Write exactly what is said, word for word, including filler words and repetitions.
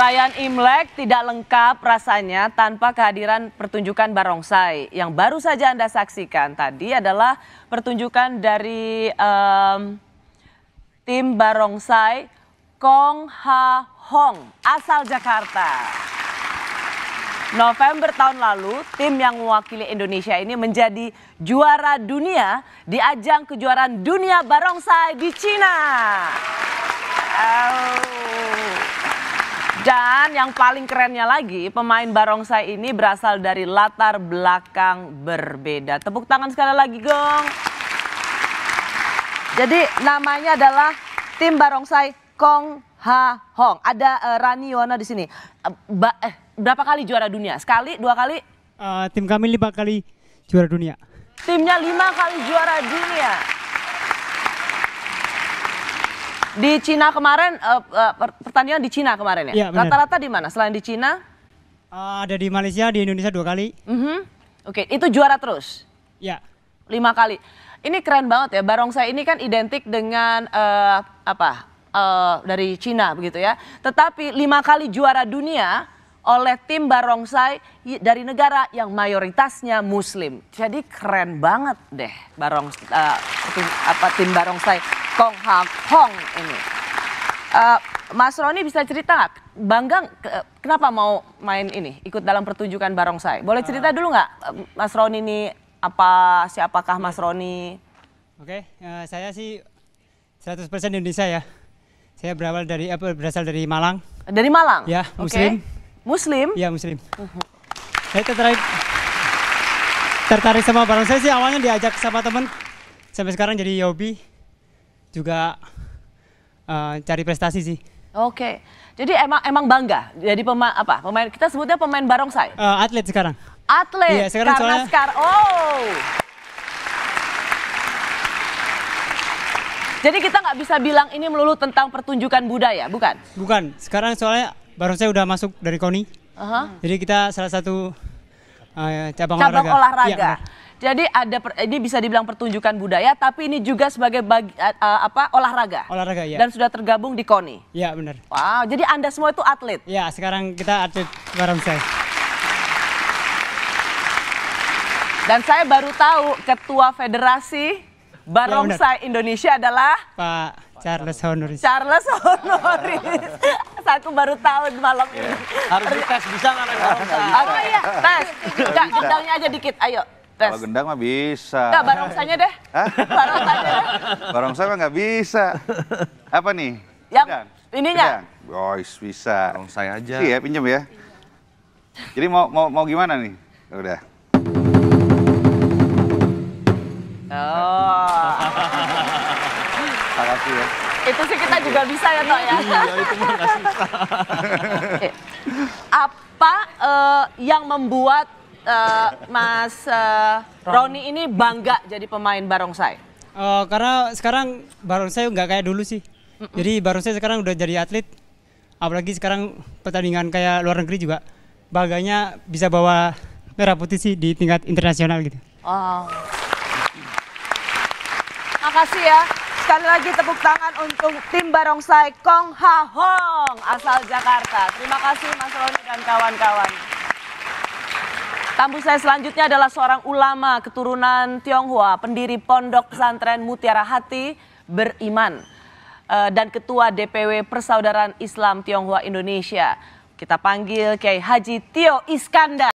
Perayaan Imlek tidak lengkap rasanya tanpa kehadiran pertunjukan barongsai. Yang baru saja Anda saksikan tadi adalah pertunjukan dari um, tim barongsai Kong Ha Hong asal Jakarta. November tahun lalu, tim yang mewakili Indonesia ini menjadi juara dunia di ajang kejuaraan dunia barongsai di Cina. Oh. Dan yang paling kerennya lagi, pemain barongsai ini berasal dari latar belakang berbeda. Tepuk tangan sekali lagi, Gong. Jadi namanya adalah tim barongsai Kong Ha Hong. Ada uh, Rani Yono di sini. Uh, ba eh, berapa kali juara dunia? Sekali, dua kali? Uh, tim kami lima kali juara dunia. Timnya lima kali juara dunia. Di Cina kemarin, uh, uh, pertandingan di Cina kemarin ya? Rata-rata di mana? Selain di Cina? Uh, ada di Malaysia, di Indonesia dua kali. Mm -hmm. Oke, okay. Itu juara terus? Ya. Lima kali. Ini keren banget ya, barongsai ini kan identik dengan uh, apa? Uh, dari Cina begitu ya. Tetapi lima kali juara dunia oleh tim barongsai dari negara yang mayoritasnya Muslim. Jadi keren banget deh barong uh, tim, apa tim barongsai Kong Ha Hong ini. Uh, Mas Roni bisa cerita nggak? Bangga kenapa mau main ini? Ikut dalam pertunjukan barongsai? Boleh cerita dulu nggak, Mas Roni ini apa? Siapakah Mas Roni? Oke, uh, saya sih seratus persen Indonesia ya. Saya berawal dari apa berasal dari Malang. Dari Malang? Ya, Muslim. Okay. Muslim? Ya, Muslim. Uh-huh. Saya tertarik tertarik sama barongsai sih awalnya diajak sama temen. Sampai sekarang jadi hobi. Juga uh, cari prestasi sih. Oke. Okay. Jadi emang emang bangga jadi pemain apa? Pemain kita sebutnya pemain barongsai. Uh, atlet sekarang. Atlet. Iya, sekarang karena soalnya... sekarang oh. Jadi kita nggak bisa bilang ini melulu tentang pertunjukan budaya, bukan? Bukan. Sekarang soalnya barongsai udah masuk dari KONI. Uh-huh. Jadi kita salah satu uh, cabang, cabang olahraga. olahraga. Ya, Jadi ada ini bisa dibilang pertunjukan budaya, tapi ini juga sebagai bagi, uh, apa olahraga. Olahraga ya. Dan sudah tergabung di KONI. Iya benar. Wow. Jadi Anda semua itu atlet. Ya sekarang kita atlet barongsai. Dan saya baru tahu ketua federasi barongsai ya, Indonesia adalah Pak Charles Honoris. Charles Honoris. Aku baru tahu malam ini. Harus dites bisa nggak naik barongsai? Oh iya, tes. Enggak, gendangnya aja dikit. Ayo, tes. Kalau gendang mah bisa. Enggak, barongsainya deh. Hah? Barongsainya deh. Barongsai mah nggak bisa. Apa nih? Yang gendang. Ininya? Boys bisa. Barongsai aja. Iya, pinjam ya. Jadi mau mau mau gimana nih? Udah. Oh. Makasih ya. Itu sih kita juga bisa ya, Tok ya. Iya, itu mah nggak susah. Apa uh, yang membuat uh, Mas uh, Roni ini bangga jadi pemain barongsai? Uh, karena sekarang barongsai nggak kayak dulu sih. Mm -mm. Jadi barongsai sekarang udah jadi atlet. Apalagi sekarang pertandingan kayak luar negeri juga. Bangganya bisa bawa merah putih sih di tingkat internasional gitu. Oh. Makasih ya. Sekali lagi tepuk tangan untuk tim barongsai Kong Ha Hong asal Jakarta. Terima kasih Mas Roni dan kawan-kawan. Tamu saya selanjutnya adalah seorang ulama keturunan Tionghoa, pendiri Pondok Pesantren Mutiara Hati Beriman dan Ketua D P W Persaudaraan Islam Tionghoa Indonesia. Kita panggil Kiai Haji Tio Iskandar.